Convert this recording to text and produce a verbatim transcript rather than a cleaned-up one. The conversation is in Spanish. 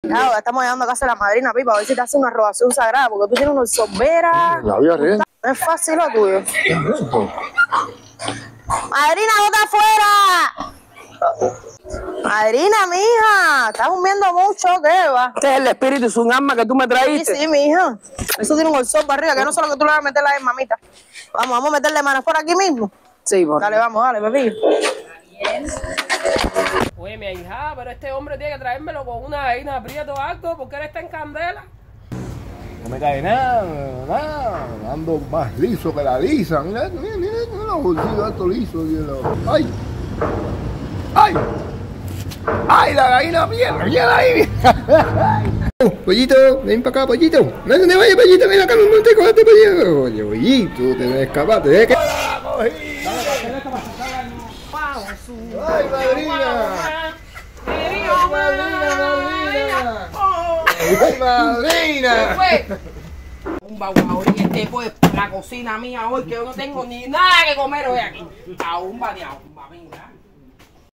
Claro, ya estamos llegando a casa de la madrina, Pipa, a ver si te hace una robación sagrada, porque tú tienes unos sorberas. La vida real. No es fácil lo tuyo. Madrina, bota afuera. Madrina, mija, estás durmiendo mucho, ¿qué va? Este es el espíritu, es un alma que tú me Sí, traíste. sí, mija. Eso tiene un olzón para arriba, que no solo que tú le vas a meter la mamita. Vamos, vamos a meterle manos por aquí mismo. Sí, por Dale, vamos, dale, bebé. Oye, mi hija, pero este hombre tiene que traérmelo con una vaina aprieto algo, porque él está en candela. No me cae nada, nada. Ando más liso que la lisa. Mira, mira, mira, mira los bolsillos estos lisos. ¡Ay! ¡Ay! ¡Ay, la gallina pierna! ¡Mira ahí! Pollito, ven para acá, pollito. No, no te vayas, pollito, ven acá, no te cojas, pollito. Oye, pollito, te me escapaste, ¿eh? ¿Qué? ¡Ay, madrina! ¡Madrina, madrina! ¡Ay, madrina! Un baguauri, este fue la cocina mía hoy, que yo no tengo ni nada que comer hoy aquí. A un baneado,